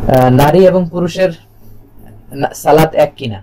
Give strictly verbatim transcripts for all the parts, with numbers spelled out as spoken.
নারী এবং পুরুষের সালাত এক কিনা,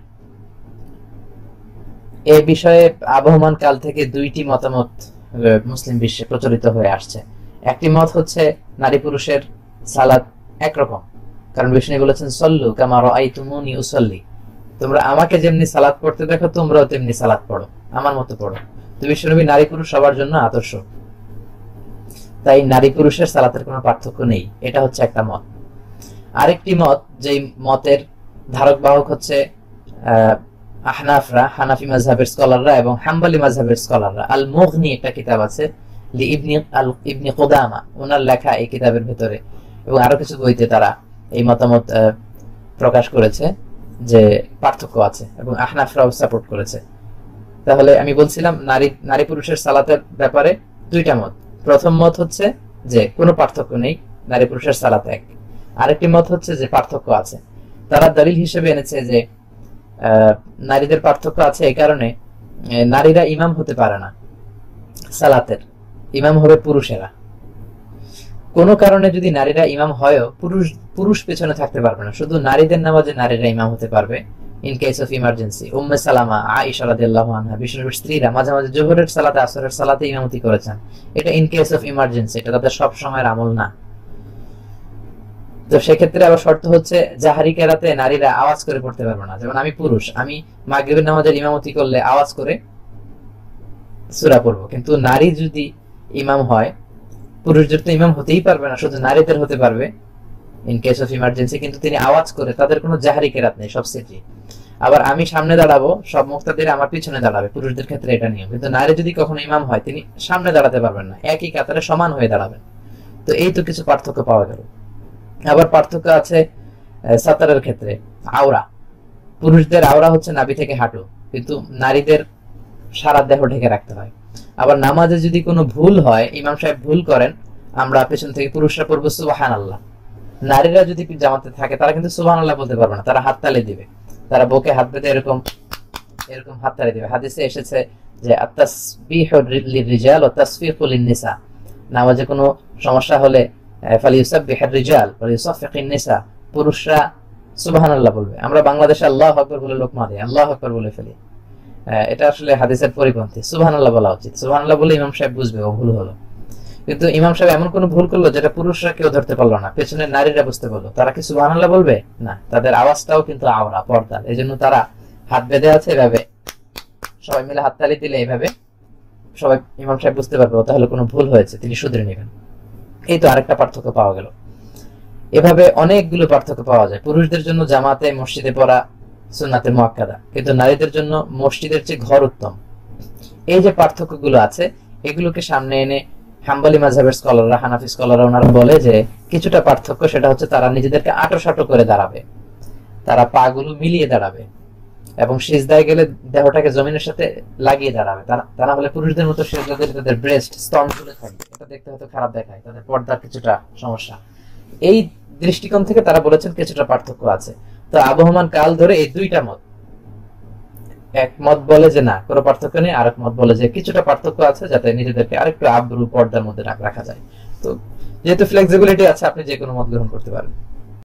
এ বিষয়ে আবহমান কাল থেকে দুইটি মতামত মুসলিম বিশ্বে প্রচলিত হয়ে আসছে। একটি মত হচ্ছে নারী পুরুষের সালাত একরকম, কারণ বিষ্ণু বলেছেন সল্লু কামা রাআইতুমুনি উসাল্লি, তোমরা আমাকে যেমনি সালাত পড়তে দেখো তোমরাও তেমনি সালাত পড়ো, আমার মতো পড়ো। তো বিশ্বনবী নারী পুরুষ সবার জন্য আদর্শ, তাই নারী পুরুষের সালাতের কোনো পার্থক্য নেই, এটা হচ্ছে একটা মত। আরেকটি মত, যেই মতের ধারক বাহক হচ্ছে আহ আহনাফরা, হানাফি মাযহাবের স্কলাররা এবং হাম্বলি মাযহাবের স্কলাররা। আল মুগনি একটা কিতাব আছে লি ইবনি আল ইবনি কুদামা, ওনার লেখা এই কিতাবের ভিতরে এবং আরো কিছু বইতে তারা এই মতামত প্রকাশ করেছে যে পার্থক্য আছে এবং আহনাফরাও সাপোর্ট করেছে। তাহলে আমি বলছিলাম নারী নারী পুরুষের সালাতের ব্যাপারে দুইটা মত। প্রথম মত হচ্ছে যে কোনো পার্থক্য নেই, নারী পুরুষের সালাত এক। আরেকটি মত হচ্ছে যে পার্থক্য আছে। তারা দলিল হিসেবে এনেছে যে নারীদের পার্থক্য আছে এই কারণে নারীরা ইমাম হতে পারে না, সালাতের ইমাম হবে পুরুষেরা। কোন কারণে যদি নারীরা ইমাম হয়ও পুরুষ পুরুষ পেছনে থাকতে পারবে না, শুধু নারীদের নামাজে নারীরা ইমাম হতে পারবে in case of emergency. Umm Salama, Aisha রাদিয়াল্লাহু আনহা, বিশ্বনবীর স্ত্রীরা মাঝে মাঝে যোহরের সালাতে আসরের সালাতে ইমামতি করেছেন। এটা ইন কেস অফ ইমার্জেন্সি, এটা তাদের সব সময়ের আমল না। তো সেক্ষেত্রে আবার শর্ত হচ্ছে জাহারি কেরাতে নারীরা আওয়াজ করে পড়তে পারবে না। যেমন আমি পুরুষ, আমি মাগরিবের নামাজের ইমামতি করলে আওয়াজ করে সূরা পড়বো, কিন্তু নারী যদি ইমাম হয়, পুরুষদের তো ইমাম হতেই পারবে না, শুধু নারীদের হতে পারবে ইন কেস অফ ইমার্জেন্সি, কিন্তু তিনি আওয়াজ করে, তাদের কোনো জাহারি কেরাত নেই, সব সেটি। আবার আমি সামনে দাঁড়াবো, সব মুক্তাদির আমার পিছনে দাঁড়াবে, পুরুষদের ক্ষেত্রে এটা নিয়ম। কিন্তু নারী যদি কখনো ইমাম হয় তিনি সামনে দাঁড়াতে পারবেন না, একই কাতারে সমান হয়ে দাঁড়াবেন। তো এই তো কিছু পার্থক্য পাওয়া গেল। আবার পার্থক্য আছে সাতারের ক্ষেত্রে। আওরা, পুরুষদের আওরা হচ্ছে নাভি থেকে হাঁটু, কিন্তু নারীদের সারা দেহ ঢেকে রাখতে হয়। আবার নামাজে যদি কোনো ভুল হয়, ইমাম সাহেব ভুল করেন, আমরা পেছন থেকে পুরুষরা পড়বো সুবহানাল্লাহ। নারীরা যদি জামাতে থাকে তারা কিন্তু সুবহানাল্লাহ বলতে পারবে না, তারা হাততালি দিবে, তারা বুকে হাত বেঁধে এরকম এরকম হাততালি দিবে। হাদিসে এসেছে যে আত-তাসবিহু লির-রিজাল ওয়া তাসফিকু লিন-নিসা, নামাজে কোনো সমস্যা হলে ফালিউসাব্বিহুর রিজাল ওয়া লিউসাফফিকুন নিসা, পুরুষরা সুবহানাল্লাহ বলবে। আমরা বাংলাদেশে আল্লাহু আকবার বলে লোক মারি, আল্লাহু আকবার বলে ফেলি, এটা আসলে হাদিসের পরিপন্থী। সুবহানাল্লাহ বলা উচিত, সুবহানাল্লাহ বলে ইমাম সাহেব বুঝবে ও ভুল হলো। কিন্তু ইমাম সাহেব এমন কোন ভুল করলো যেটা পুরুষরা কেউ ধরতে পারলো না, পেছনের নারীরা বুঝতে পারলো, তারা কি সুবহানাল্লাহ বলবে না? তাদের আওয়াজটাও কিন্তু আওরা, পর্দা, এজন্য তারা হাত বেঁধে আছে এভাবে, সবাই মিলে হাততালি দিলে এইভাবে সবাই ইমাম সাহেব বুঝতে পারবে তাহলে কোনো ভুল হয়েছে, তিনি শুধরে নেবেন। এই তো আরেকটা পার্থক্য পাওয়া গেল। এভাবে অনেকগুলো পার্থক্য পাওয়া যায়। পুরুষদের জন্য জামাতে মসজিদে পড়া সুন্নাতে মুআক্কাদা, কিন্তু নারীদের জন্য মসজিদের চেয়ে ঘর উত্তম। এই যে পার্থক্যগুলো আছে, এগুলোকে সামনে এনে হাম্বলি মাযহাবের স্কলাররা, হানাফি স্কলাররা ওনারা বলে যে কিছুটা পার্থক্য, সেটা হচ্ছে তারা নিজেদেরকে আঁটো-সাঁটো করে দাঁড়াবে, তারা পা গুলো মিলিয়ে দাঁড়াবে এবং সিজদায় গেলে দেহটাকে জমিনের সাথে লাগিয়ে দাঁড়াবে। তা না হলে পুরুষদের মতো সিজদাতে তাদের ব্রেস্ট স্তন ঝুলে থাকবে, এটা দেখতে হয়তো খারাপ দেখায়, তাদের পর্দার কিছুটা সমস্যা। এই দৃষ্টিকোণ থেকে তারা বলেছেন কিছুটা পার্থক্য আছে। তো আবহমান কাল ধরে এই দুইটা মত, এক মত বলে যে না কোনো পার্থক্য নেই, আরেক মত বলে যে কিছুটা পার্থক্য আছে, যাতে নিজেদেরকে আরেকটু আব্রু পর্দার মধ্যে রাখা যায়। তো যেহেতু ফ্লেক্সিবিলিটি আছে, আপনি যে কোনো মত গ্রহণ করতে পারেন।